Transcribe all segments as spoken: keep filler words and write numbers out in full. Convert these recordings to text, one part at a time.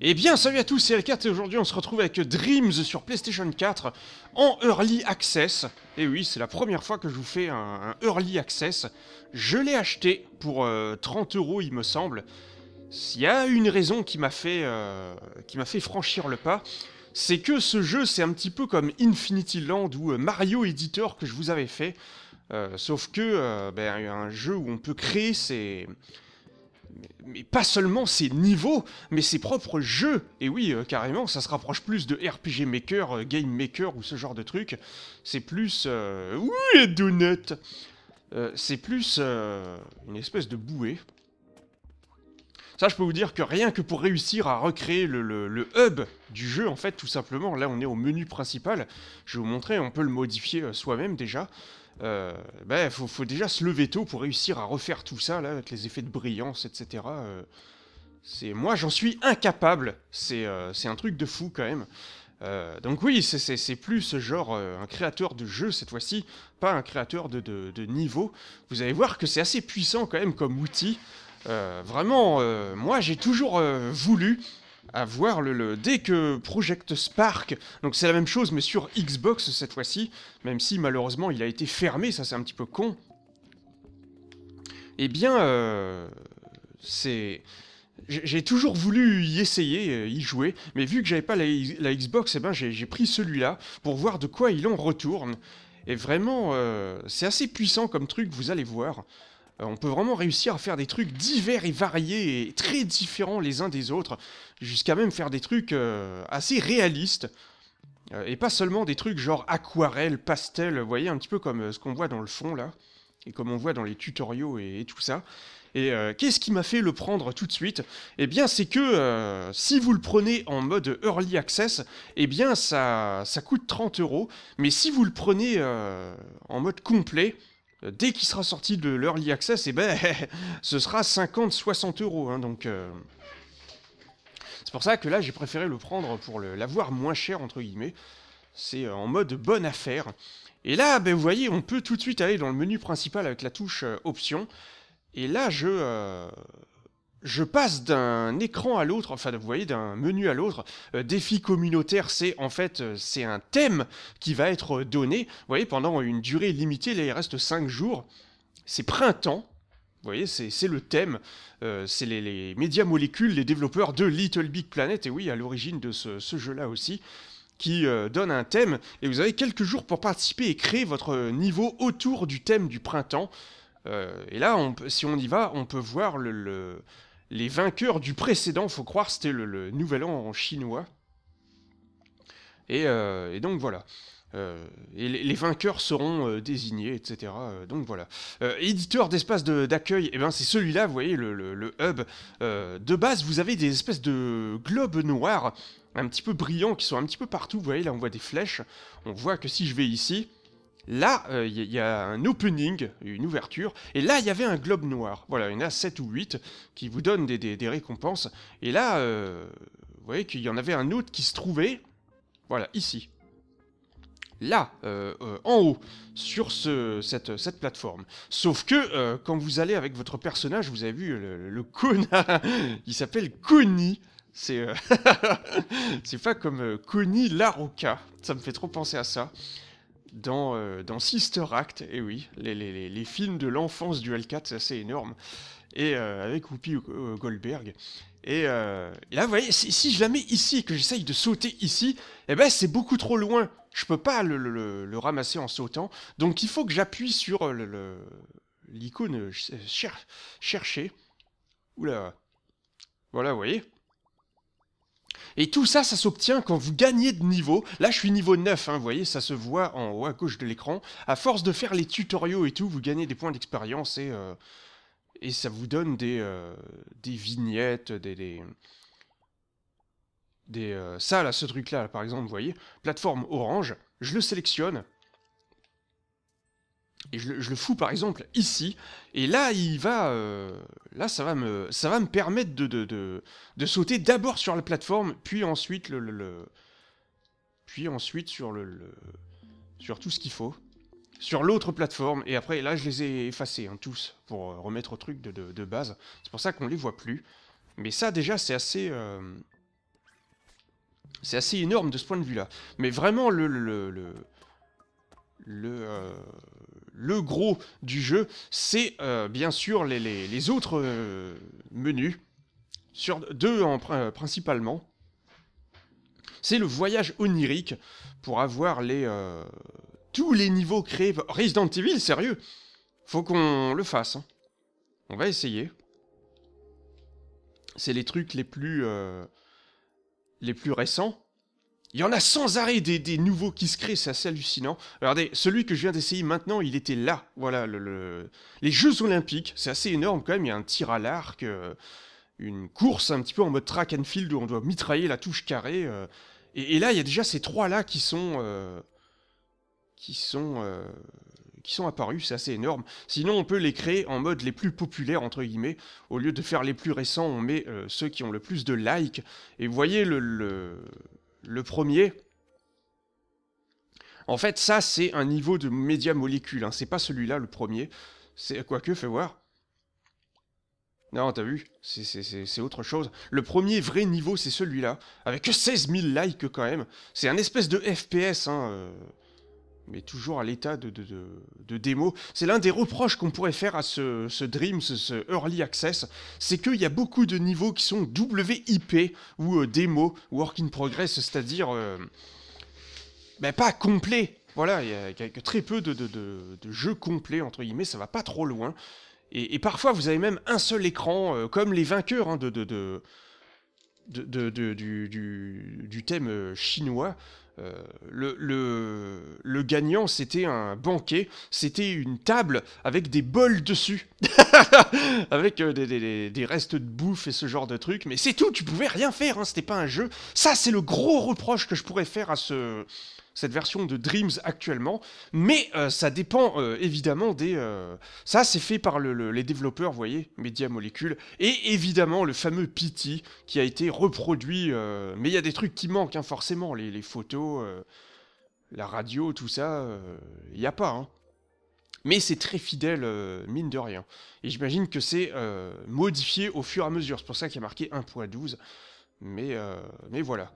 Eh bien, salut à tous, c'est L quatre et aujourd'hui on se retrouve avec Dreams sur PlayStation quatre en Early Access. Et oui, c'est la première fois que je vous fais un, un Early Access. Je l'ai acheté pour euh, trente euros il me semble. Il y a une raison qui m'a fait, euh, qui m'a fait franchir le pas. C'est que ce jeu c'est un petit peu comme Infinity Land ou euh, Mario Editor que je vous avais fait. Euh, sauf que, euh, ben, un jeu où on peut créer ses... mais pas seulement ses niveaux, mais ses propres jeux. Et oui, euh, carrément, ça se rapproche plus de R P G Maker, euh, Game Maker ou ce genre de truc. C'est plus... Euh... Oui, Donut euh, C'est plus euh, une espèce de bouée. Ça, je peux vous dire que rien que pour réussir à recréer le, le, le hub du jeu, en fait, tout simplement, là, on est au menu principal. Je vais vous montrer, on peut le modifier euh, soi-même déjà. Euh, ben, faut, faut déjà se lever tôt pour réussir à refaire tout ça, là, avec les effets de brillance, et cetera. Euh, c'est, moi, j'en suis incapable. C'est euh, c'est un truc de fou, quand même. Euh, donc oui, c'est plus genre euh, un créateur de jeu, cette fois-ci, pas un créateur de, de, de niveau. Vous allez voir que c'est assez puissant, quand même, comme outil. Euh, vraiment, euh, moi, j'ai toujours euh, voulu avoir le, le... Dès que Project Spark, donc c'est la même chose mais sur Xbox cette fois-ci, même si malheureusement il a été fermé, ça c'est un petit peu con, eh bien, euh, c'est... J'ai toujours voulu y essayer, y jouer, mais vu que j'avais pas la, la Xbox, eh ben j'ai pris celui-là pour voir de quoi il en retourne. Et vraiment, euh, c'est assez puissant comme truc, vous allez voir. Euh, on peut vraiment réussir à faire des trucs divers et variés et très différents les uns des autres, jusqu'à même faire des trucs euh, assez réalistes. Euh, et pas seulement des trucs genre aquarelle, pastel, vous voyez, un petit peu comme euh, ce qu'on voit dans le fond là, et comme on voit dans les tutoriaux et, et tout ça. Et euh, qu'est-ce qui m'a fait le prendre tout de suite? Eh bien, c'est que euh, si vous le prenez en mode Early Access, eh bien, ça, ça coûte trente euros. Mais si vous le prenez euh, en mode complet, dès qu'il sera sorti de l'Early Access, eh ben, ce sera cinquante à soixante euros. Hein, donc, euh... c'est pour ça que là, j'ai préféré le prendre pour l'avoir moins cher, entre guillemets. C'est en mode bonne affaire. Et là, ben, vous voyez, on peut tout de suite aller dans le menu principal avec la touche euh, Options. Et là, je, euh, je passe d'un écran à l'autre, enfin, vous voyez, d'un menu à l'autre. Euh, défi communautaire, c'est en fait, euh, c'est un thème qui va être donné. Vous voyez, pendant une durée limitée, là, il reste cinq jours. C'est printemps. Vous voyez, c'est le thème. Euh, c'est les, les médias molécules, les développeurs de Little Big Planet, et oui, à l'origine de ce, ce jeu-là aussi, qui euh, donne un thème. Et vous avez quelques jours pour participer et créer votre niveau autour du thème du printemps. Euh, et là, on, si on y va, on peut voir le, le, les vainqueurs du précédent, faut croire, c'était le, le nouvel an en chinois. Et, euh, et donc voilà. Euh, et les, les vainqueurs seront euh, désignés, et cetera. Euh, donc voilà. Euh, éditeur d'espace d'accueil, eh ben c'est celui-là, vous voyez, le, le, le hub. Euh, de base, vous avez des espèces de globes noirs, un petit peu brillants, qui sont un petit peu partout. Vous voyez, là, on voit des flèches. On voit que si je vais ici... Là, il euh, y, y a un opening, une ouverture, et là, il y avait un globe noir. Voilà, il y en a sept ou huit qui vous donnent des, des, des récompenses. Et là, euh, vous voyez qu'il y en avait un autre qui se trouvait, voilà, ici. Là, euh, euh, en haut, sur ce, cette, cette plateforme. Sauf que, euh, quand vous allez avec votre personnage, vous avez vu le, le Kona, il s'appelle Koni. C'est euh, c'est pas comme euh, Koni Laroca, ça me fait trop penser à ça. Dans, euh, dans Sister Act, et oui, les, les, les films de l'enfance du L quatre, c'est assez énorme, et euh, avec Whoopi euh, Goldberg. Et, euh, et là, vous voyez, si, si je la mets ici et que j'essaye de sauter ici, eh ben c'est beaucoup trop loin. Je peux pas le, le, le ramasser en sautant, donc il faut que j'appuie sur l'icône cher, chercher. Oula. Voilà, vous voyez. Et tout ça, ça s'obtient quand vous gagnez de niveau. Là, je suis niveau neuf, hein, vous voyez, ça se voit en haut à gauche de l'écran. À force de faire les tutoriaux et tout, vous gagnez des points d'expérience et, euh, et ça vous donne des, euh, des vignettes, des... des, des euh, ça, là, ce truc-là, là, par exemple, vous voyez, plateforme orange, je le sélectionne. Et je, je le fous par exemple ici, et là il va, euh, là ça va me, ça va me permettre de, de, de, de sauter d'abord sur la plateforme, puis ensuite le, le, le puis ensuite sur le, le sur tout ce qu'il faut, sur l'autre plateforme, et après là je les ai effacés hein, tous pour remettre au truc de, de, de base. C'est pour ça qu'on les voit plus. Mais ça déjà c'est assez, euh, C'est assez énorme de ce point de vue-là. Mais vraiment, le... le, le, le, euh, le gros du jeu, c'est euh, bien sûr les, les, les autres euh, menus. Sur deux en, euh, principalement. C'est le voyage onirique pour avoir les, euh, tous les niveaux créés. Resident Evil, sérieux, faut qu'on le fasse. Hein. On va essayer. C'est les trucs les plus, euh, les plus récents. Il y en a sans arrêt des, des nouveaux qui se créent, c'est assez hallucinant. Regardez, celui que je viens d'essayer maintenant, il était là. Voilà, le, le... les Jeux Olympiques, c'est assez énorme quand même. Il y a un tir à l'arc, euh, une course un petit peu en mode track and field où on doit mitrailler la touche carrée. Euh, Et, et là, il y a déjà ces trois-là qui sont, euh, qui sont, euh, qui sont apparus, c'est assez énorme. Sinon, on peut les créer en mode les plus populaires, entre guillemets. Au lieu de faire les plus récents, on met euh, ceux qui ont le plus de likes. Et vous voyez le, le, le premier. En fait, ça, c'est un niveau de média molécule. Hein. C'est pas celui-là, le premier. C'est quoique, fais voir. Non, t'as vu, c'est autre chose. Le premier vrai niveau, c'est celui-là, avec seize mille likes quand même. C'est un espèce de F P S, hein, euh, mais toujours à l'état de, de, de, de démo. C'est l'un des reproches qu'on pourrait faire à ce, ce Dreams, ce, ce Early Access, c'est qu'il y a beaucoup de niveaux qui sont W I P, ou euh, démo, Work in Progress, c'est-à-dire euh, ben, pas complet. Voilà, il y, y a très peu de, de, de, de jeux complets, entre guillemets, ça va pas trop loin. Et, et parfois, vous avez même un seul écran, euh, comme les vainqueurs hein, de, de, de, de, de, de, du, du, du thème euh, chinois. Euh, le, le, le gagnant, c'était un banquet, c'était une table avec des bols dessus, avec euh, des, des, des restes de bouffe et ce genre de trucs. Mais c'est tout, tu pouvais rien faire, hein, c'était pas un jeu. Ça, c'est le gros reproche que je pourrais faire à ce... cette version de Dreams actuellement, mais euh, ça dépend euh, évidemment des... Euh... Ça, c'est fait par le, le, les développeurs, vous voyez, Media Molecule, et évidemment le fameux P T qui a été reproduit, euh... mais il y a des trucs qui manquent, hein, forcément, les, les photos, euh... la radio, tout ça, il euh... n'y a pas, hein. Mais c'est très fidèle, euh, mine de rien. Et j'imagine que c'est euh, modifié au fur et à mesure, c'est pour ça qu'il y a marqué un point douze, mais, euh... mais voilà.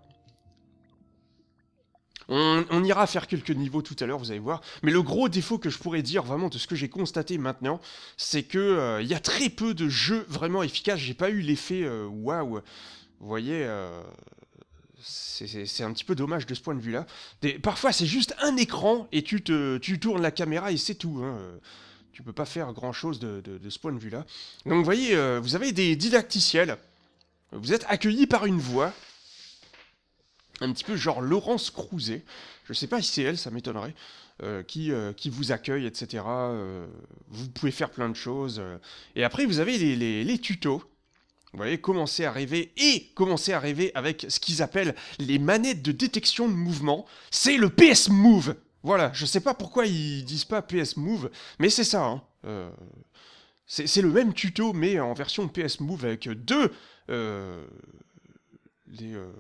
On, on ira faire quelques niveaux tout à l'heure, vous allez voir. Mais le gros défaut que je pourrais dire vraiment de ce que j'ai constaté maintenant, c'est que euh, y a très peu de jeux vraiment efficaces. J'ai pas eu l'effet euh, waouh. Vous voyez, euh, c'est un petit peu dommage de ce point de vue-là. Parfois, c'est juste un écran et tu, te, tu tournes la caméra et c'est tout. Hein. Tu peux pas faire grand-chose de, de, de ce point de vue-là. Donc, vous voyez, euh, vous avez des didacticiels. Vous êtes accueillis par une voix. Un petit peu genre Laurence Crouzet, je sais pas si c'est elle, ça m'étonnerait, euh, qui, euh, qui vous accueille, et cetera. Euh, vous pouvez faire plein de choses. Euh, et après, vous avez les, les, les tutos. Vous voyez, commencer à rêver, et commencer à rêver avec ce qu'ils appellent les manettes de détection de mouvement. C'est le P S Move. Voilà, je sais pas pourquoi ils disent pas P S Move, mais c'est ça. Hein. Euh, c'est le même tuto, mais en version P S Move avec deux... Euh, les... Euh,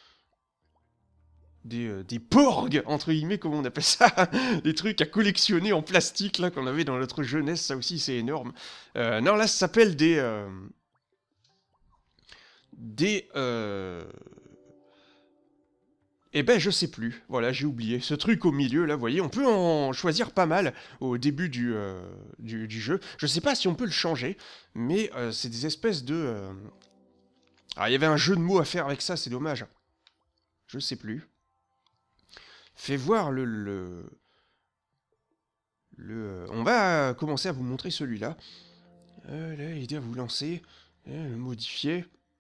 Des, euh, des porgs, entre guillemets, comment on appelle ça. Des trucs à collectionner en plastique, là, qu'on avait dans notre jeunesse, ça aussi, c'est énorme. Euh, non, là, ça s'appelle des... Euh, des... Euh... Eh ben, je sais plus. Voilà, j'ai oublié. Ce truc au milieu, là, vous voyez, on peut en choisir pas mal au début du, euh, du, du jeu. Je sais pas si on peut le changer, mais euh, c'est des espèces de... Euh... Ah, il y avait un jeu de mots à faire avec ça, c'est dommage. Je sais plus. Fais voir le, le, le... On va commencer à vous montrer celui-là. Euh, là, aider à vous lancer. Euh, le modifier.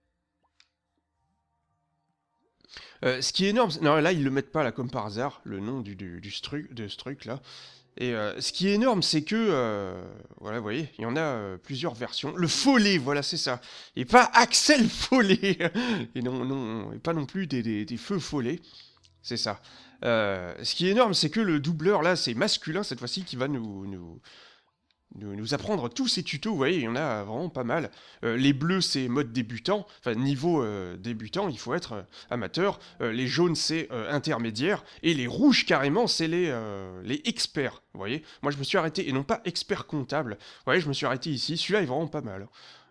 Euh, ce qui est énorme... Non, là, ils le mettent pas, là, comme par hasard, le nom du, du, du stru, de ce truc-là. Et euh, ce qui est énorme, c'est que... Euh, voilà, vous voyez, il y en a euh, plusieurs versions. Le Follet, voilà, c'est ça. Et pas Axel Follet. Et non, non, et pas non plus des, des, des feux follets. C'est ça. Euh, ce qui est énorme, c'est que le doubleur, là, c'est masculin, cette fois-ci, qui va nous, nous, nous, nous apprendre tous ces tutos. Vous voyez, il y en a vraiment pas mal. Euh, les bleus, c'est mode débutant. Enfin, niveau euh, débutant, il faut être euh, amateur. Euh, les jaunes, c'est euh, intermédiaire. Et les rouges, carrément, c'est les, euh, les experts. Vous voyez, moi, je me suis arrêté, et non pas expert comptable. Vous voyez, je me suis arrêté ici. Celui-là est vraiment pas mal.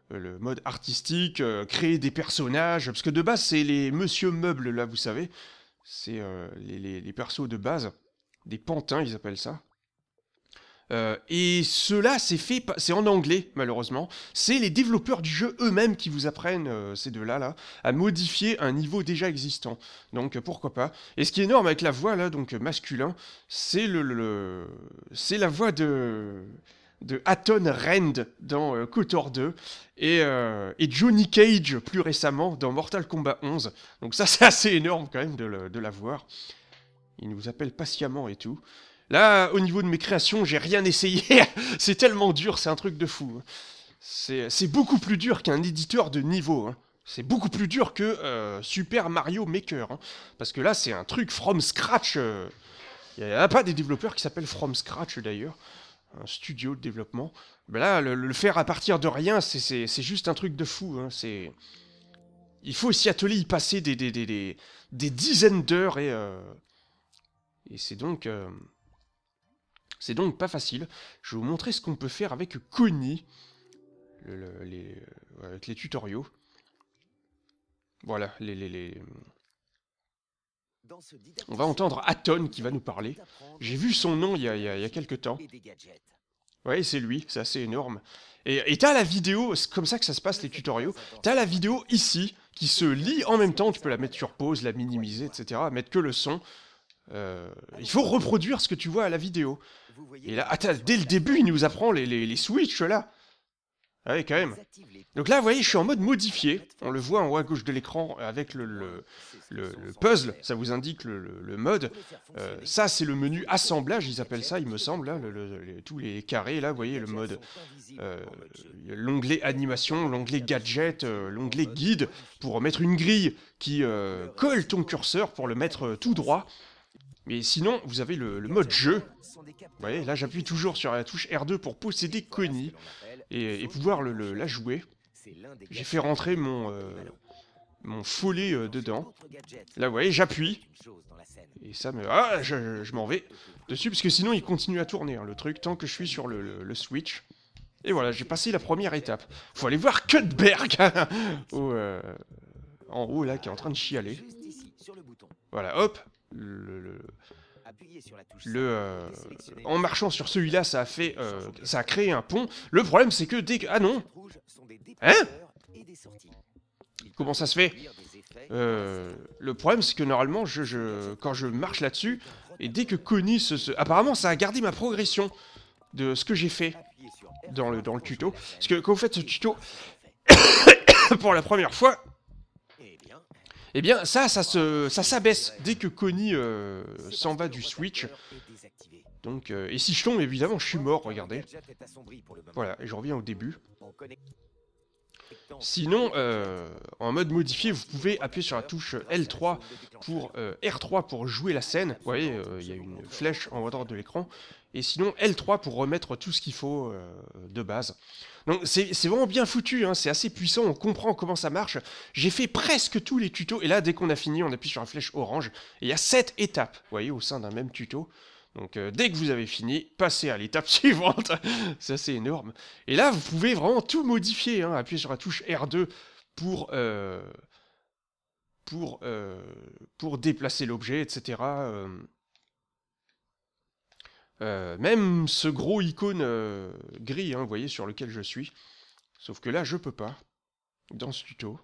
euh, le mode artistique, euh, créer des personnages, parce que de base, c'est les Monsieur Meubles, là, vous savez. C'est euh, les, les, les persos de base, des pantins, ils appellent ça. Euh, et cela, c'est fait, c'est en anglais, malheureusement. C'est les développeurs du jeu eux-mêmes qui vous apprennent, euh, ces deux-là, là, à modifier un niveau déjà existant. Donc, euh, pourquoi pas. Et ce qui est énorme avec la voix, là, donc, euh, masculin, c'est le, le, le- c'est la voix de... de Hatton Rand dans euh, KOTOR deux, et, euh, et Johnny Cage, plus récemment, dans Mortal Kombat onze. Donc ça, c'est assez énorme, quand même, de, le- de la voir. Il nous appelle patiemment et tout. Là, au niveau de mes créations, j'ai rien essayé. C'est tellement dur, c'est un truc de fou. C'est c'est beaucoup plus dur qu'un éditeur de niveau. hein. C'est beaucoup plus dur que euh, Super Mario Maker. hein. Parce que là, c'est un truc from scratch. euh. Il n'y a pas des développeurs qui s'appellent from scratch, d'ailleurs. Un studio de développement. Ben là, le, le faire à partir de rien, c'est- c'est c'est juste un truc de fou. hein. C'est... Il faut s'y atteler, y passer des, des, des, des, des dizaines d'heures, et, euh, et c'est donc... euh, C'est donc pas facile. Je vais vous montrer ce qu'on peut faire avec Connie, le- le- les, euh, avec les tutoriaux. Voilà, les, les, les- on va entendre Hatton qui va nous parler. J'ai vu son nom il y a, il y a, il y a quelques temps. Ouais, c'est lui, c'est assez énorme. Et et t'as la vidéo, c'est comme ça que ça se passe les tutoriaux. T'as la vidéo ici, qui se lit en même temps, tu peux la mettre sur pause, la minimiser, et cetera. Mettre que le son. Euh, il faut reproduire ce que tu vois à la vidéo. Et là, attends, dès le début, il nous apprend les, les, les switches, là. Ah oui, quand même. Donc là, vous voyez, je suis en mode modifié. On le voit en haut à gauche de l'écran avec le, le, le- le puzzle. Ça vous indique le, le- le mode. Euh, ça, c'est le menu assemblage, ils appellent ça, il me semble. Là, le- le- les- tous les carrés, là, vous voyez, le mode... euh, l'onglet animation, l'onglet gadget, euh, l'onglet guide, pour mettre une grille qui euh, colle ton curseur pour le mettre euh, tout droit. Mais sinon, vous avez le, le mode jeu. Vous voyez, là j'appuie toujours sur la touche R deux pour posséder Connie et, et pouvoir le, le- la jouer. J'ai fait rentrer mon, euh, mon follet euh, dedans. Là vous voyez, j'appuie. Et ça me... Ah, je, je m'en vais dessus, parce que sinon il continue à tourner, hein, le truc, tant que je suis sur le, le- le Switch. Et voilà, j'ai passé la première étape. Faut aller voir Cutberg au, euh, en haut là, qui est en train de chialer. Voilà, hop. Le, le- le, euh, en marchant sur celui-là, ça a fait, euh, ça a créé un pont. Le problème, c'est que dès que... Ah non. Hein? Comment ça se fait? Euh, Le problème, c'est que normalement, je, je- quand je marche là-dessus, et dès que Connie se, se... Apparemment, ça a gardé ma progression de ce que j'ai fait dans le, dans le tuto. Parce que quand vous faites ce tuto pour la première fois... Eh bien, ça, ça se, ça s'abaisse dès que Connie euh, s'en va du Switch. Donc, euh, et si je tombe, évidemment, je suis mort, regardez. Voilà, et je reviens au début. Sinon, euh, en mode modifié, vous pouvez appuyer sur la touche L trois pour euh, R trois pour jouer la scène. Vous voyez, euh, il y a une flèche en haut à droite de l'écran. Et sinon, L trois pour remettre tout ce qu'il faut euh, de base. Donc c'est c'est vraiment bien foutu, hein, c'est assez puissant, on comprend comment ça marche. J'ai fait presque tous les tutos, et là, dès qu'on a fini, on appuie sur la flèche orange. Et il y a sept étapes, vous voyez, au sein d'un même tuto. Donc euh, dès que vous avez fini, passez à l'étape suivante. C'est assez énorme. Et là, vous pouvez vraiment tout modifier, hein, appuyer sur la touche R deux pour... euh, pour, euh, pour déplacer l'objet, et cetera. Euh, euh, même ce gros icône euh, gris, hein, vous voyez, sur lequel je suis. Sauf que là, je peux pas, dans ce tuto.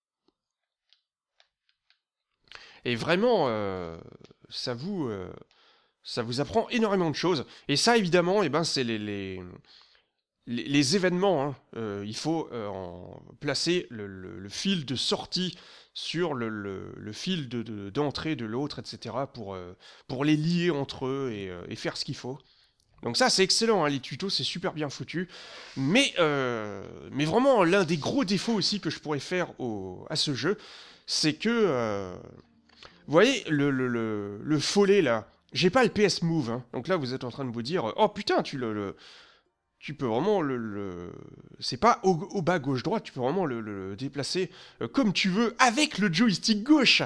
Et vraiment, euh, ça vous... euh, ça vous apprend énormément de choses. Et ça, évidemment, eh ben, c'est les, les, les, les événements. Hein. Euh, il faut euh, en placer le, le- le fil de sortie sur le, le- le fil de- de- d'entrée de, l'autre, et cetera, pour, euh, pour les lier entre eux et, euh, et faire ce qu'il faut. Donc ça, c'est excellent, hein, les tutos, c'est super bien foutu. Mais, euh, mais vraiment, l'un des gros défauts aussi que je pourrais faire au- à ce jeu, c'est que... euh, vous voyez, le, le, le, le follet, là, j'ai pas le P S Move, hein. Donc là, vous êtes en train de vous dire, oh putain, tu le... le- tu peux vraiment le... le- c'est pas au, au bas gauche-droite, tu peux vraiment le, le déplacer euh, comme tu veux avec le joystick gauche.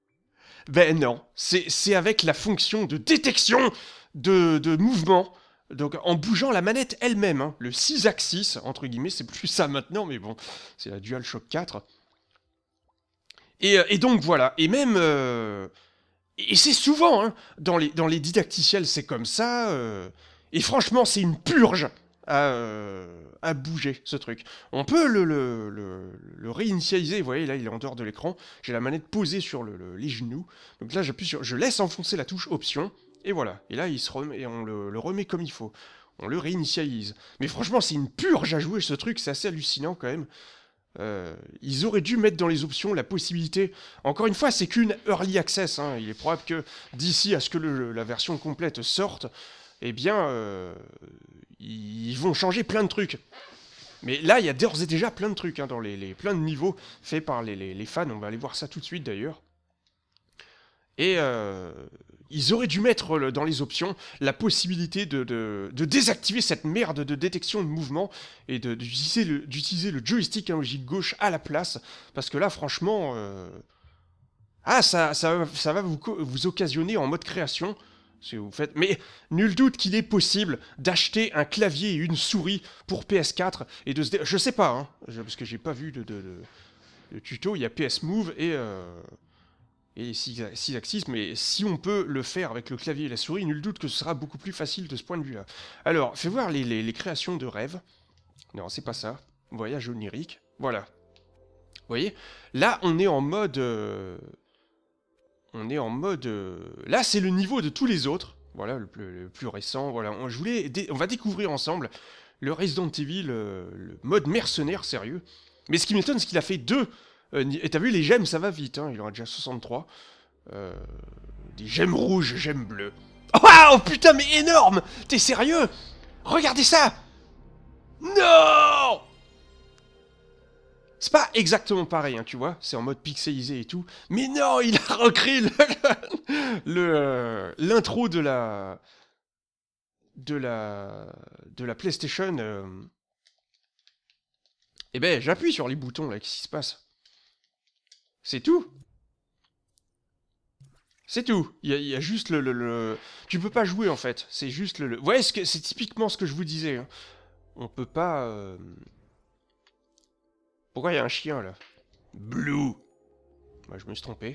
Ben non, c'est c'est avec la fonction de détection de, de mouvement Donc en bougeant la manette elle-même, hein, le six axis, entre guillemets, c'est plus ça maintenant, mais bon, c'est la DualShock quatre. Et, et donc voilà, et même... Euh, et c'est souvent, hein, dans les, dans les didacticiels, c'est comme ça, euh, et franchement, c'est une purge à, euh, à bouger, ce truc. On peut le, le, le, le réinitialiser, vous voyez, là, il est en dehors de l'écran, j'ai la manette posée sur le, le, les genoux, donc là, j'appuie sur... Je laisse enfoncer la touche option, et voilà, et là, il se remet, et on le, le remet comme il faut. On le réinitialise. Mais franchement, c'est une purge à jouer, ce truc, c'est assez hallucinant, quand même. Euh, ils auraient dû mettre dans les options la possibilité... Encore une fois, c'est qu'une early access, hein. Il est probable que d'ici à ce que le, la version complète sorte, eh bien, euh, ils vont changer plein de trucs. Mais là, il y a d'ores et déjà plein de trucs, hein, dans les, les plein de niveaux faits par les, les, les fans. On va aller voir ça tout de suite, d'ailleurs. Et euh, ils auraient dû mettre le, dans les options la possibilité de, de, de désactiver cette merde de détection de mouvement et d'utiliser le, le joystick analogique gauche à la place. Parce que là, franchement... Euh, ah, ça, ça, ça va vous, vous occasionner en mode création. Si vous faites... Mais nul doute qu'il est possible d'acheter un clavier et une souris pour P S quatre et de se... Dé... Je sais pas, hein, parce que j'ai pas vu de, de, de, de tuto. Il y a P S Move et... Euh... et six axis, mais si on peut le faire avec le clavier et la souris, nul doute que ce sera beaucoup plus facile de ce point de vue-là. Alors, fais voir les, les, les créations de rêve. Non, c'est pas ça. Voyage onirique. Voilà. Vous voyez? Là, on est en mode... Euh... On est en mode... Euh... Là, c'est le niveau de tous les autres. Voilà, le plus, le plus récent. Voilà, on, je voulais dé... on va découvrir ensemble le Resident Evil, euh, le mode mercenaire, sérieux. Mais ce qui m'étonne, c'est qu'il a fait deux... Euh, et t'as vu, les gemmes, ça va vite, hein, il en a déjà soixante-trois. Euh, des gemmes rouges, gemmes bleues. Oh, oh putain, mais énorme! T'es sérieux? Regardez ça! Non! C'est pas exactement pareil, hein, tu vois, c'est en mode pixelisé et tout. Mais non, il a recréé le l'intro de la... de la... de la PlayStation. Euh... Eh ben, j'appuie sur les boutons, là, qu'est-ce qui se passe? C'est tout. C'est tout. Il y, y a juste le, le, le... Tu peux pas jouer, en fait. C'est juste le... le... Vous voyez, c'est typiquement ce que je vous disais. Hein. On peut pas... Euh... Pourquoi il y a un chien, là? Blue. Moi, je me suis trompé.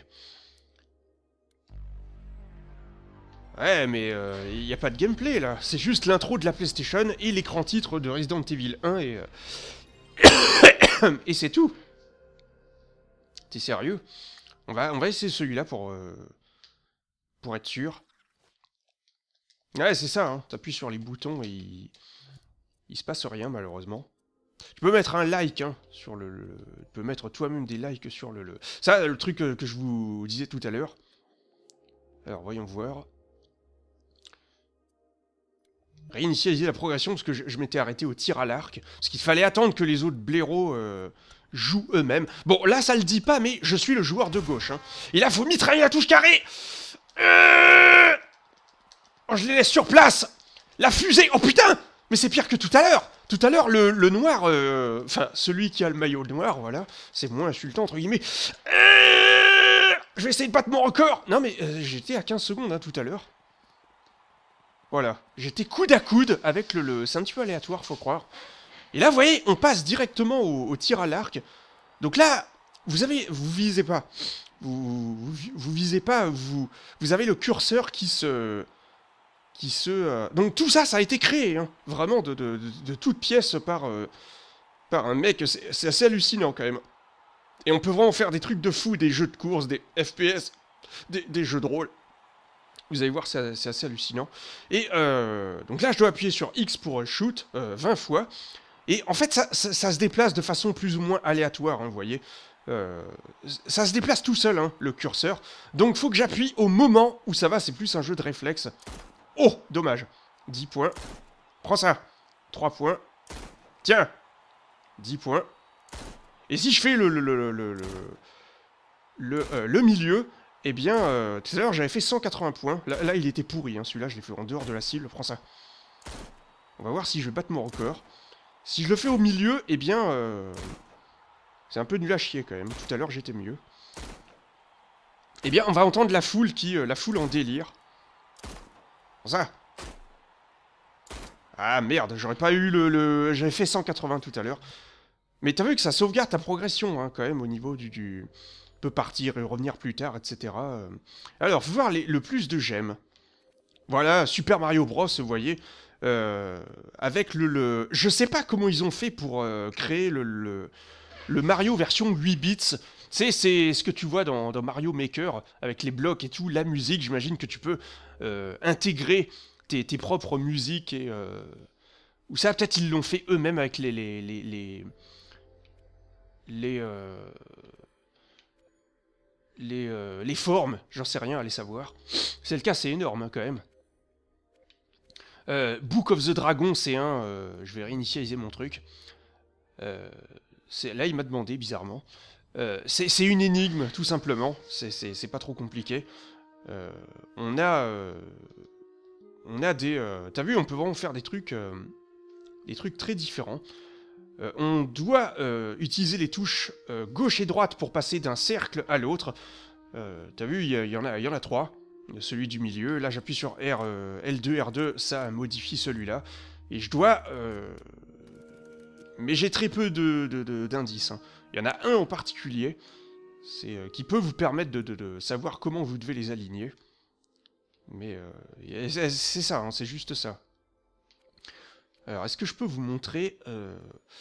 Ouais, mais il euh, n'y a pas de gameplay, là. C'est juste l'intro de la PlayStation et l'écran titre de Resident Evil un et... Euh... et c'est tout. T'es sérieux? On va, on va essayer celui-là pour, euh, pour être sûr. Ouais, c'est ça, hein. T'appuies sur les boutons et il, il se passe rien, malheureusement. Tu peux mettre un like, hein, sur le... le... Tu peux mettre toi-même des likes sur le... le... Ça, le truc que, que je vous disais tout à l'heure. Alors, voyons voir. Réinitialiser la progression, parce que je, je m'étais arrêté au tir à l'arc. Parce qu'il fallait attendre que les autres blaireaux... Euh... jouent eux-mêmes. Bon, là, ça le dit pas, mais je suis le joueur de gauche. Hein. Et là, faut mitrailler la touche carrée. Euh... Oh, je les laisse sur place. La fusée. Oh putain. Mais c'est pire que tout à l'heure. Tout à l'heure, le, le noir... Euh... Enfin, celui qui a le maillot noir, voilà. C'est moins insultant, entre guillemets. Euh... Je vais essayer de battre mon record. Non, mais euh, j'étais à quinze secondes, hein, tout à l'heure. Voilà. J'étais coude à coude avec le... le... C'est un petit peu aléatoire, faut croire. Et là, vous voyez, on passe directement au, au tir à l'arc. Donc là, vous avez, vous visez pas. Vous, vous, vous visez pas, vous, vous avez le curseur qui se... Qui se euh... Donc tout ça, ça a été créé, hein, vraiment, de, de, de, de toutes pièces par, euh, par un mec. C'est assez hallucinant, quand même. Et on peut vraiment faire des trucs de fou, des jeux de course, des F P S, des, des jeux de rôle. Vous allez voir, c'est assez hallucinant. Et euh, donc là, je dois appuyer sur X pour shoot, euh, vingt fois. Et en fait, ça, ça, ça se déplace de façon plus ou moins aléatoire, hein, vous voyez. Euh, ça se déplace tout seul, hein, le curseur. Donc, faut que j'appuie au moment où ça va. C'est plus un jeu de réflexe. Oh, dommage. dix points. Prends ça. trois points. Tiens. dix points. Et si je fais le, le, le, le, le, le, euh, le milieu, eh bien, euh, tout à l'heure, j'avais fait cent quatre-vingts points. Là, là il était pourri, hein, celui-là, je l'ai fait en dehors de la cible. Prends ça. On va voir si je vais battre mon record. Si je le fais au milieu, eh bien... Euh, c'est un peu nul à chier, quand même. Tout à l'heure, j'étais mieux. Eh bien, on va entendre la foule qui... Euh, la foule en délire. Ça. Ah merde, j'aurais pas eu le... le... J'avais fait cent quatre-vingts tout à l'heure. Mais t'as vu que ça sauvegarde ta progression, hein, quand même, au niveau du... du... peut partir et revenir plus tard, et cetera. Alors, faut voir les... le plus de gemmes. Voilà, Super Mario Bros, vous voyez. Euh, avec le, le... Je sais pas comment ils ont fait pour euh, créer le, le... le Mario version huit bits. C'est ce que tu vois dans, dans Mario Maker, avec les blocs et tout, la musique, j'imagine que tu peux euh, intégrer tes, tes propres musiques et... Euh... Ou ça, peut-être ils l'ont fait eux-mêmes avec les... les, les, les, les, euh... les, euh... les formes, j'en sais rien, allez savoir. C'est le cas, c'est énorme, hein, quand même. Euh, Book of the Dragon, c'est un... Euh, je vais réinitialiser mon truc. Euh, là, il m'a demandé, bizarrement. Euh, c'est une énigme, tout simplement. C'est pas trop compliqué. Euh, on a... Euh, on a des... Euh, T'as vu, on peut vraiment faire des trucs... Euh, des trucs très différents. Euh, on doit euh, utiliser les touches euh, gauche et droite pour passer d'un cercle à l'autre. Euh, T'as vu, il y, y, en a, y en a trois. Celui du milieu, là j'appuie sur R, euh, L deux, R deux, ça modifie celui-là. Et je dois... Euh... Mais j'ai très peu d'indices. De, de, de, hein. Il y en a un en particulier, c'est euh, qui peut vous permettre de, de, de savoir comment vous devez les aligner. Mais euh, c'est ça, hein, c'est juste ça. Alors, est-ce que je peux vous montrer... Euh...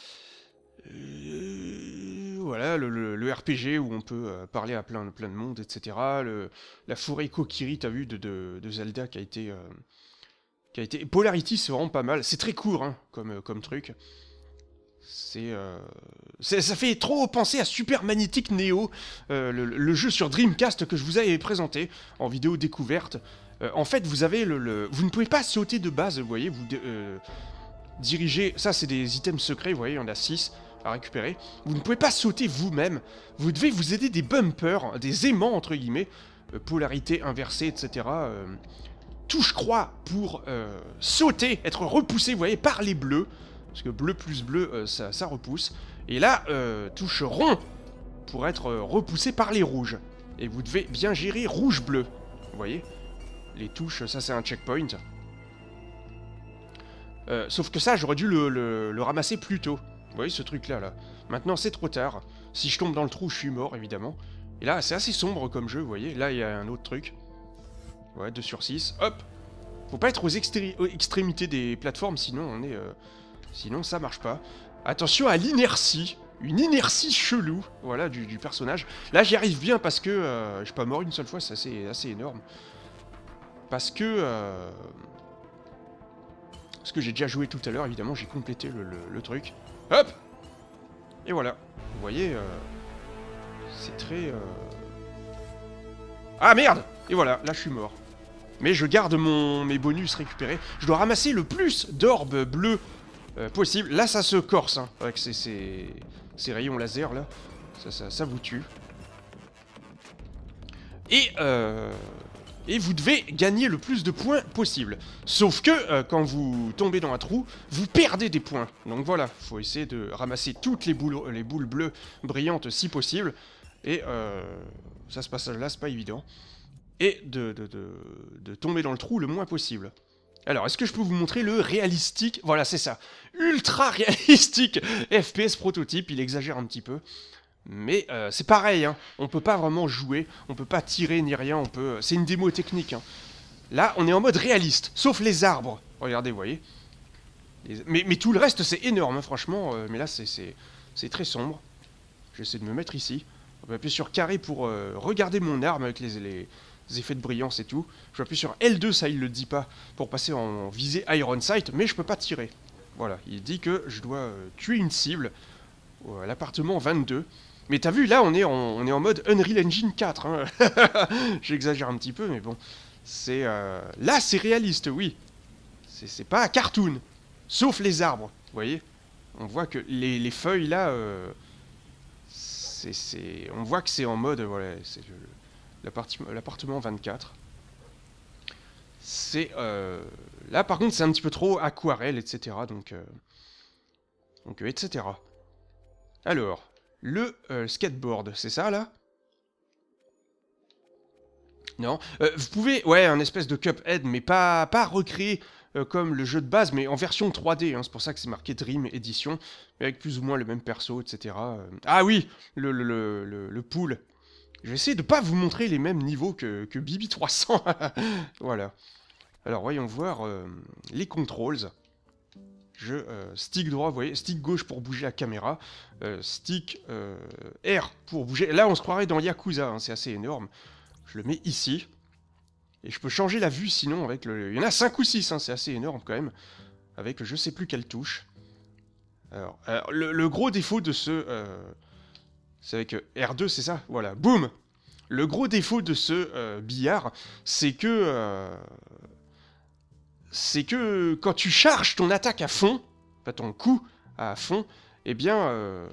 Euh, voilà, le, le, le R P G où on peut euh, parler à plein, plein de monde, et cetera. Le, la forêt Kokiri, t'as vu, de, de, de Zelda qui a été... Euh, qui a été... Polarity, c'est vraiment pas mal. C'est très court, hein, comme, euh, comme truc. C'est... Euh, ça fait trop penser à Super Magnetic Neo, euh, le, le jeu sur Dreamcast que je vous avais présenté en vidéo découverte. Euh, en fait, vous avez le, le... Vous ne pouvez pas sauter de base, vous voyez, vous... Euh, dirigez... Ça, c'est des items secrets, vous voyez, il y en a six à récupérer. Vous ne pouvez pas sauter vous-même. Vous devez vous aider des bumpers, des aimants, entre guillemets, euh, polarité inversée, et cetera. Euh, touche croix pour euh, sauter, être repoussé, vous voyez, par les bleus. Parce que bleu plus bleu, euh, ça, ça repousse. Et là, euh, touche rond pour être euh, repoussé par les rouges. Et vous devez bien gérer rouge-bleu. Vous voyez? Les touches, ça c'est un checkpoint. Euh, sauf que ça, j'aurais dû le, le, le ramasser plus tôt. Vous voyez ce truc-là, là. Maintenant, c'est trop tard. Si je tombe dans le trou, je suis mort, évidemment. Et là, c'est assez sombre comme jeu, vous voyez. Là, il y a un autre truc. Ouais, deux sur six. Hop! Faut pas être aux, extré aux extrémités des plateformes, sinon on est... Euh... Sinon, ça marche pas. Attention à l'inertie. Une inertie chelou, voilà, du, du personnage. Là, j'y arrive bien parce que... Euh, je suis pas mort une seule fois, c'est assez, assez énorme. Parce que... Euh... Parce que j'ai déjà joué tout à l'heure, évidemment, j'ai complété le, le, le truc. Hop! Et voilà. Vous voyez, euh, c'est très... Euh... Ah merde! Et voilà, là je suis mort. Mais je garde mon, mes bonus récupérés. Je dois ramasser le plus d'orbes bleus euh, possible. Là, ça se corse, hein, avec ces, ces, ces rayons laser, là. Ça, ça, ça vous tue. Et... Euh... Et vous devez gagner le plus de points possible. Sauf que, euh, quand vous tombez dans un trou, vous perdez des points. Donc voilà, faut essayer de ramasser toutes les boules, les boules bleues brillantes si possible. Et euh, ça se passe là, c'est pas évident. Et de, de, de, de tomber dans le trou le moins possible. Alors, est-ce que je peux vous montrer le réalistique... Voilà, c'est ça. Ultra réalistique F P S prototype, il exagère un petit peu. Mais euh, c'est pareil, hein. On peut pas vraiment jouer, on peut pas tirer ni rien, on peut... C'est une démo technique, hein. Là, on est en mode réaliste, sauf les arbres. Regardez, vous voyez. Les... Mais, mais tout le reste, c'est énorme, hein, franchement. Euh, mais là, c'est très sombre. J'essaie de me mettre ici. On va appuyer sur carré pour euh, regarder mon arme avec les, les, les effets de brillance et tout. Je vais appuyer sur L deux, ça il le dit pas, pour passer en visée Iron Sight, mais je peux pas tirer. Voilà, il dit que je dois euh, tuer une cible euh, à l'appartement vingt-deux. Mais t'as vu, là, on est, en, on est en mode Unreal Engine quatre. Hein. J'exagère un petit peu, mais bon. C'est euh... Là, c'est réaliste, oui. C'est pas un cartoon. Sauf les arbres, vous voyez. On voit que les, les feuilles, là... Euh... c'est On voit que c'est en mode... Voilà, c'est l'appartement vingt-quatre. C'est... Euh... Là, par contre, c'est un petit peu trop aquarelle, et cetera. Donc... Euh... Donc, euh, et cetera. Alors... Le euh, skateboard, c'est ça, là? Non. Euh, vous pouvez... Ouais, un espèce de Cuphead, mais pas, pas recréer euh, comme le jeu de base, mais en version trois D, hein, c'est pour ça que c'est marqué Dream Edition, avec plus ou moins le même perso, et cetera. Ah oui, le, le, le, le, le pool. Je vais essayer de pas vous montrer les mêmes niveaux que, que Bibi trois cents. Voilà. Alors, voyons voir euh, les controls. Je euh, stick droit, vous voyez, stick gauche pour bouger la caméra, euh, stick euh, R pour bouger. Là, on se croirait dans Yakuza, hein, c'est assez énorme. Je le mets ici. Et je peux changer la vue sinon avec le... Il y en a cinq ou six, hein, c'est assez énorme quand même. Avec je sais plus quelle touche. Alors, alors le, le gros défaut de ce... Euh, c'est avec R deux, c'est ça? Voilà, boum! Le gros défaut de ce euh, billard, c'est que... Euh, c'est que quand tu charges ton attaque à fond, enfin ton coup à fond, eh bien, euh,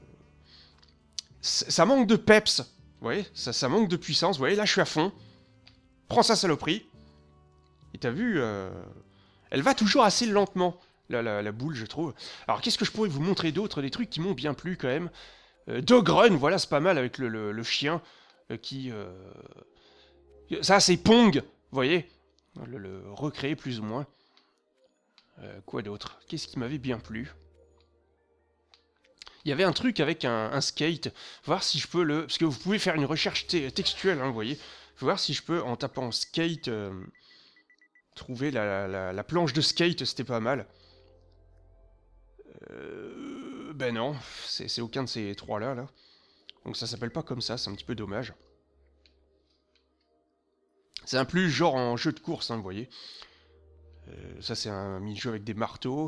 ça manque de peps. Vous voyez, ça, ça manque de puissance. Vous voyez, là, je suis à fond. Prends ça, saloperie. Et t'as vu, euh, elle va toujours assez lentement, la, la, la boule, je trouve. Alors, qu'est-ce que je pourrais vous montrer d'autre? Des trucs qui m'ont bien plu, quand même. Euh, Dog Run, voilà, c'est pas mal, avec le, le, le chien euh, qui... Euh... Ça, c'est Pong, vous voyez. Le, le recréer plus ou moins. Euh, quoi d'autre? Qu'est-ce qui m'avait bien plu? Il y avait un truc avec un, un skate. Voir si je peux le... Parce que vous pouvez faire une recherche te textuelle, hein, vous voyez. Faut voir si je peux, en tapant skate, euh, trouver la, la, la planche de skate, c'était pas mal. Euh, ben non, c'est aucun de ces trois-là, là. Donc ça s'appelle pas comme ça, c'est un petit peu dommage. C'est un plus genre en jeu de course, hein, vous voyez. Euh, ça, c'est un mini-jeu avec des marteaux.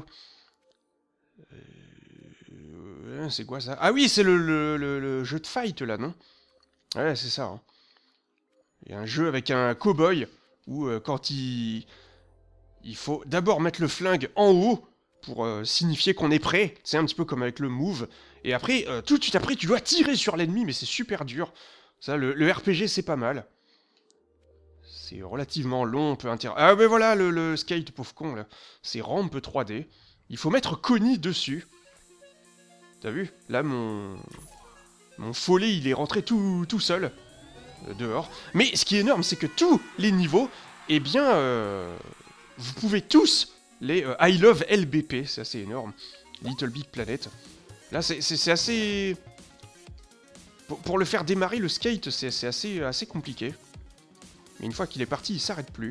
Euh, c'est quoi, ça? Ah oui, c'est le, le, le, le jeu de fight, là, non? Ouais, c'est ça. Hein. Il y a un jeu avec un cow-boy, où euh, quand il... Il faut d'abord mettre le flingue en haut, pour euh, signifier qu'on est prêt. C'est un petit peu comme avec le move. Et après, euh, tout de suite après, tu dois tirer sur l'ennemi, mais c'est super dur. Ça, le, le R P G, c'est pas mal. C'est relativement long, on peut inter... Ah mais voilà, le, le skate, pauvre con, là. C'est rampe trois D. Il faut mettre Connie dessus. T'as vu? Là, mon... Mon follet, il est rentré tout, tout seul. Euh, dehors. Mais ce qui est énorme, c'est que tous les niveaux, eh bien... Euh, vous pouvez tous les... Euh, I Love L B P, c'est assez énorme. Little Big Planet. Là, c'est assez... Pour, pour le faire démarrer, le skate, c'est assez, assez compliqué. Mais une fois qu'il est parti, il s'arrête plus.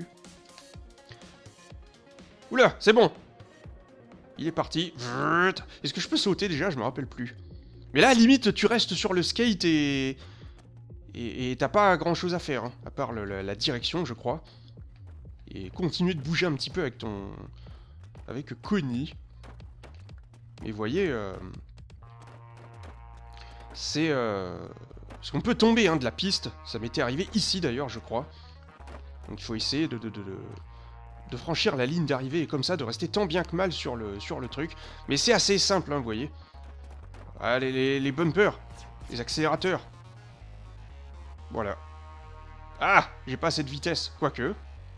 Oula, c'est bon. Il est parti. Est-ce que je peux sauter déjà? Je me rappelle plus. Mais là, à la limite, tu restes sur le skate et... Et t'as pas grand chose à faire, hein, à part le, la, la direction, je crois. Et continuer de bouger un petit peu avec ton... Avec Connie. Et vous voyez... Euh... C'est... Euh... Parce qu'on peut tomber, hein, de la piste. Ça m'était arrivé ici, d'ailleurs, je crois. Donc il faut essayer de, de, de, de, de franchir la ligne d'arrivée et comme ça de rester tant bien que mal sur le, sur le truc. Mais c'est assez simple, hein, vous voyez. Ah, les, les, les bumpers, les accélérateurs. Voilà. Ah, j'ai pas assez de vitesse, quoique.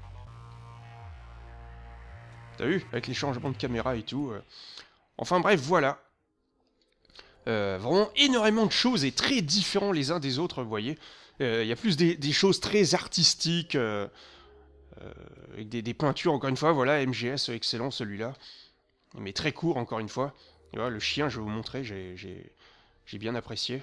T'as vu? Avec les changements de caméra et tout. Euh... Enfin bref, voilà. Euh, vraiment énormément de choses et très différents les uns des autres, vous voyez. Il euh, y a plus des, des choses très artistiques, euh, euh, avec des, des peintures, encore une fois, voilà, M G S, excellent celui-là. Mais très court, encore une fois. Et voilà, le chien, je vais vous montrer, j'ai bien apprécié.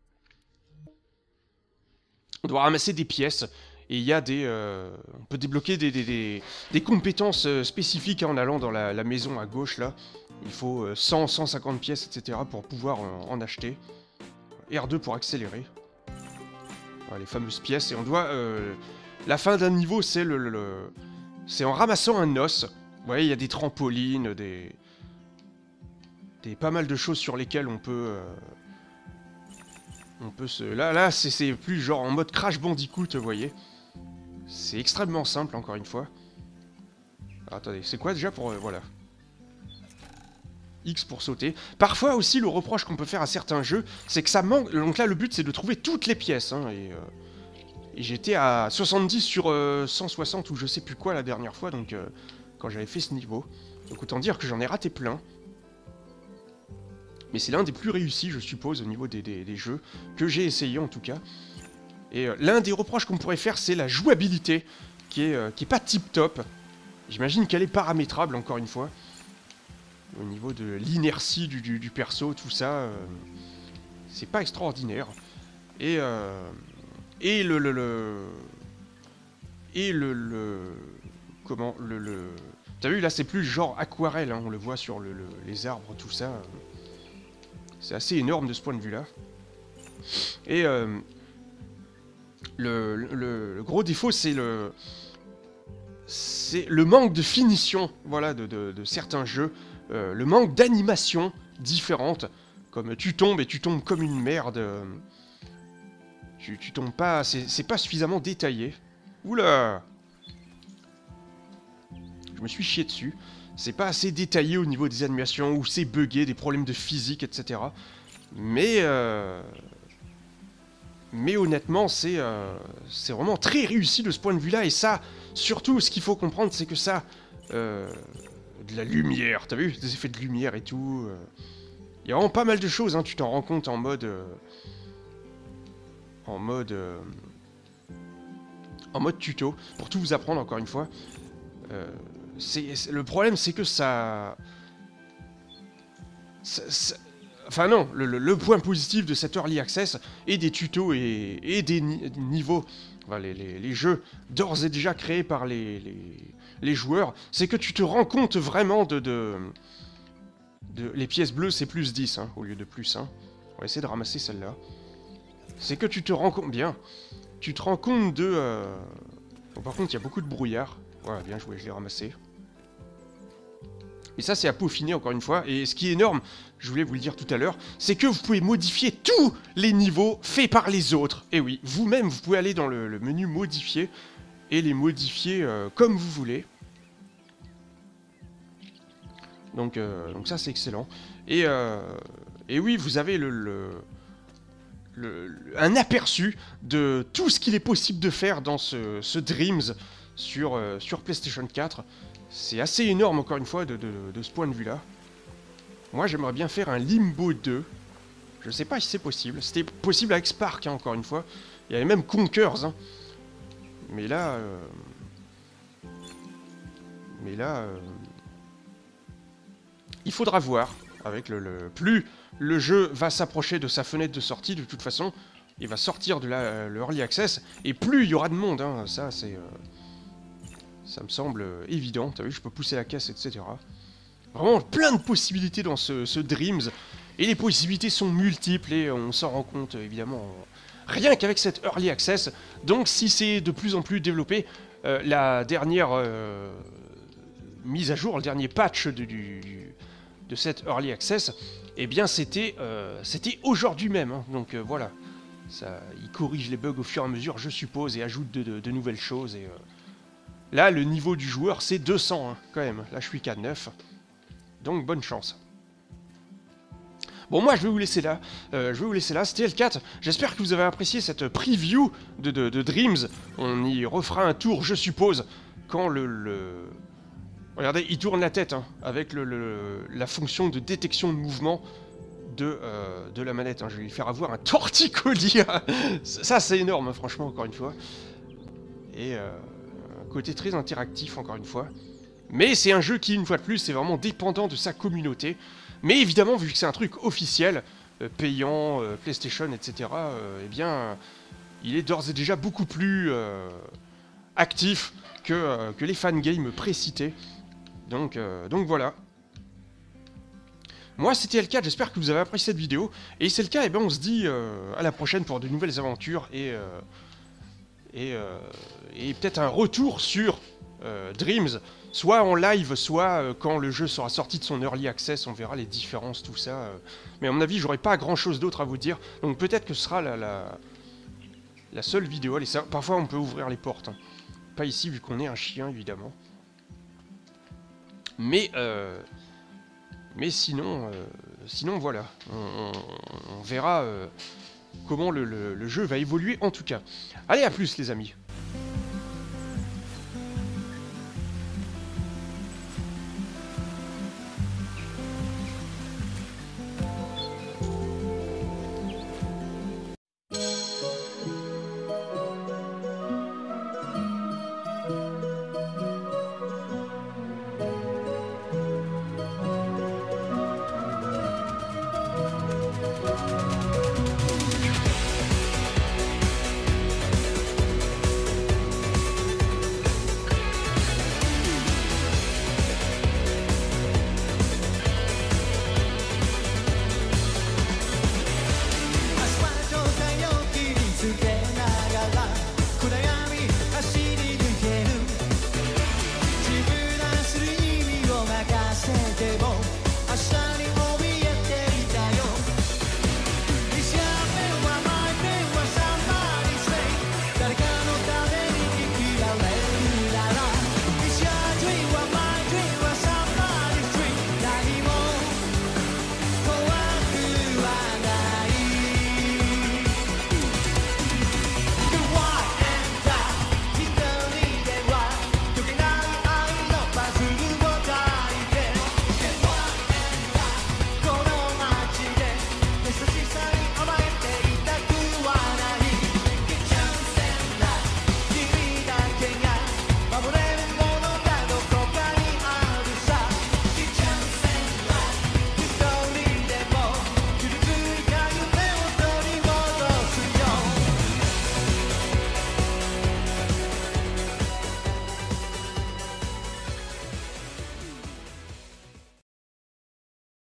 On doit ramasser des pièces, et il y a des... Euh, on peut débloquer des, des, des, des compétences spécifiques en allant dans la, la maison à gauche, là. Il faut cent, cent cinquante pièces, et cetera pour pouvoir en, en acheter. R deux pour accélérer. Voilà, les fameuses pièces. Et on doit... Euh, la fin d'un niveau, c'est le, le, le c'est en ramassant un os. Vous voyez, il y a des trampolines, des... des pas mal de choses sur lesquelles on peut... Euh, on peut se... Là, là c'est plus genre en mode Crash Bandicoot, vous voyez. C'est extrêmement simple, encore une fois. Alors, attendez, c'est quoi déjà pour... Euh, voilà. X pour sauter. Parfois aussi, le reproche qu'on peut faire à certains jeux, c'est que ça manque... Donc là, le but, c'est de trouver toutes les pièces. Hein, et euh, et j'étais à soixante-dix sur euh, cent soixante ou je sais plus quoi la dernière fois, donc euh, quand j'avais fait ce niveau. Donc autant dire que j'en ai raté plein. Mais c'est l'un des plus réussis, je suppose, au niveau des, des, des jeux, que j'ai essayé en tout cas. Et euh, l'un des reproches qu'on pourrait faire, c'est la jouabilité, qui est, euh, qui est pas tip-top. J'imagine qu'elle est paramétrable, encore une fois. Au niveau de l'inertie du, du, du perso, tout ça. Euh, c'est pas extraordinaire. Et, euh, et le... le, le et le... le comment le... le T'as vu, là, c'est plus genre aquarelle, hein, on le voit sur le, le, les arbres, tout ça. C'est assez énorme de ce point de vue-là. Et euh, le, le, le gros défaut, c'est le... c'est le manque de finition, voilà, de, de, de certains jeux. Euh, le manque d'animation différentes. Comme tu tombes et tu tombes comme une merde. Tu, tu tombes pas... C'est pas suffisamment détaillé. Oula! Je me suis chié dessus. C'est pas assez détaillé au niveau des animations, ou c'est buggé, des problèmes de physique, et cetera. Mais... Euh... Mais honnêtement, c'est euh, c'est vraiment très réussi de ce point de vue-là. Et ça, surtout, ce qu'il faut comprendre, c'est que ça... Euh, de la lumière, t'as vu? Des effets de lumière et tout. Il euh, y a vraiment pas mal de choses, hein, tu t'en rends compte en mode... Euh, en mode... Euh, en mode tuto. Pour tout vous apprendre, encore une fois. Euh, c'est, le problème, c'est que ça... ça, ça Enfin non, le, le, le point positif de cet Early Access et des tutos et, et des ni niveaux, enfin, les, les, les jeux d'ores et déjà créés par les, les, les joueurs, c'est que tu te rends compte vraiment de... de, de les pièces bleues, c'est plus dix, hein, au lieu de plus un. On va essayer de ramasser celle-là. C'est que tu te rends compte... Bien. Tu te rends compte de... Euh... Bon, par contre, il y a beaucoup de brouillard. Voilà, bien joué, je l'ai ramassé. Et ça, c'est à peaufiner, encore une fois. Et ce qui est énorme, je voulais vous le dire tout à l'heure, c'est que vous pouvez modifier tous les niveaux faits par les autres. Et oui, vous-même, vous pouvez aller dans le, le menu modifier et les modifier euh, comme vous voulez. Donc, euh, donc ça, c'est excellent. Et, euh, et oui, vous avez le, le, le, un aperçu de tout ce qu'il est possible de faire dans ce, ce Dreams sur, euh, sur PlayStation quatre. C'est assez énorme, encore une fois, de, de, de ce point de vue-là. Moi, j'aimerais bien faire un Limbo deux. Je sais pas si c'est possible. C'était possible avec Spark, hein, encore une fois. Il y avait même Conkers. Hein. Mais là... Euh... Mais là... Euh... Il faudra voir. Avec le, le... Plus le jeu va s'approcher de sa fenêtre de sortie, de toute façon, il va sortir de la, le Early Access, et plus il y aura de monde. Hein. Ça, c'est... Euh... Ça me semble évident, t'as vu, je peux pousser la caisse, et cetera. Vraiment plein de possibilités dans ce, ce Dreams. Et les possibilités sont multiples et on s'en rend compte, évidemment, rien qu'avec cette Early Access. Donc si c'est de plus en plus développé, euh, la dernière euh, mise à jour, le dernier patch de, du, de cette Early Access, eh bien c'était euh, c'était aujourd'hui même. Hein. Donc euh, voilà, ça, il corrige les bugs au fur et à mesure, je suppose, et ajoute de, de, de nouvelles choses. Et, euh, là, le niveau du joueur, c'est deux cents, hein, quand même. Là, je suis qu'à neuf. Donc, bonne chance. Bon, moi, je vais vous laisser là. Euh, je vais vous laisser là. C'était L quatre. J'espère que vous avez apprécié cette preview de, de, de Dreams. On y refera un tour, je suppose, quand le... le... Regardez, il tourne la tête, hein, avec le, le, la fonction de détection de mouvement de, euh, de la manette. Hein. Je vais lui faire avoir un torticolis. Ça, c'est énorme, hein, franchement, encore une fois. Et... Euh... côté très interactif, encore une fois. Mais c'est un jeu qui, une fois de plus, est vraiment dépendant de sa communauté. Mais évidemment, vu que c'est un truc officiel, euh, payant, euh, PlayStation, et cetera, euh, eh bien, il est d'ores et déjà beaucoup plus euh, actif que, euh, que les fangames précités. Donc, euh, donc voilà. Moi, c'était L quatre, j'espère que vous avez apprécié cette vidéo. Et si c'est le cas, eh ben, on se dit euh, à la prochaine pour de nouvelles aventures et... Euh, Et, euh, et peut-être un retour sur euh, Dreams, soit en live, soit euh, quand le jeu sera sorti de son Early Access, on verra les différences, tout ça. Euh. Mais à mon avis, j'aurai pas grand-chose d'autre à vous dire, donc peut-être que ce sera la, la, la seule vidéo. Allez, ça, parfois on peut ouvrir les portes, hein. Pas ici, vu qu'on est un chien, évidemment. Mais, euh, mais sinon, euh, sinon voilà, on, on, on verra... Euh, comment le, le, le jeu va évoluer en tout cas. Allez, à plus les amis.